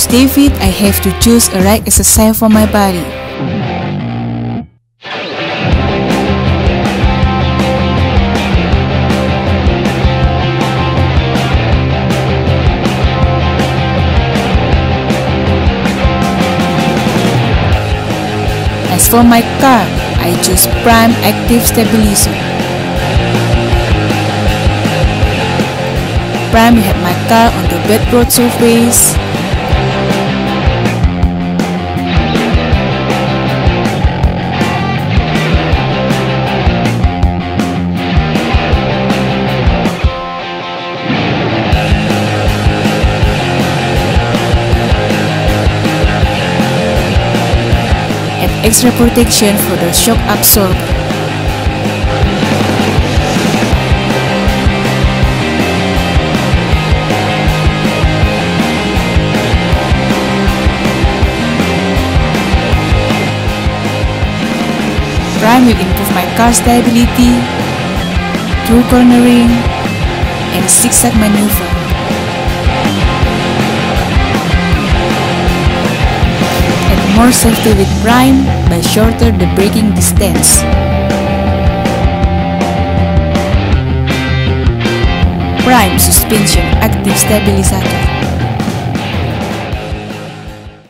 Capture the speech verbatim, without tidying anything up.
stay fit, I have to choose a right exercise for my body. As for my car, I choose Prime Active Stabilizer. Prime will have my car on the bad road surface. Extra protection for the shock absorber. Prime will improve my car stability through cornering and zigzag maneuver. More safety with Prime by shorter the braking distance. Prime Suspension Active Stabilizer.